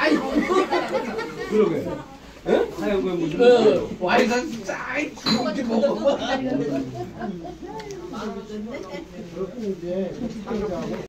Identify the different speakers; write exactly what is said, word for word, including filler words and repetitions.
Speaker 1: 아이
Speaker 2: 그러게. 응? 하얀 거에 무슨?
Speaker 1: 그 와이가 싹 이렇게 먹어.
Speaker 3: 그렇게 이제